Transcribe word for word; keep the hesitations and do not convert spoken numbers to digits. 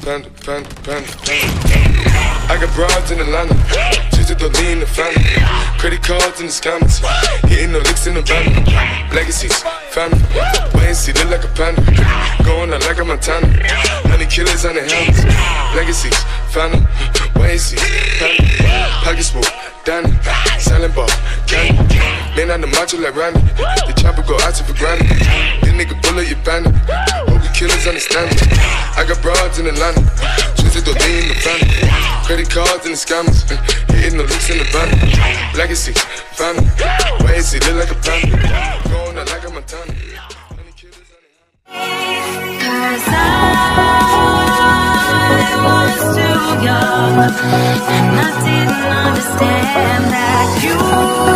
panda, panda, panda, panda. I got broads in Atlanta, just to lean the family. Credit cards in the scammers, hitting the licks in the van. Legacies, family, wait and see, look like a panda. Going out like a Montana, honey killers on the helmets. Legacies, family, wait and see, family. Pocket smooth, Danny, silent ball, candy. Man on the macho like Randy, the chopper go out to for granted. This nigga bullet, you bandit. Hope the killers understand me. I got broads in Atlanta, twisted to lean the family. Credit cards and the scammers, hitting the looks in the van. Legacy, family, wait and see, look like a panda. Going out like a Montana. Cause I was too young, and I didn't understand that you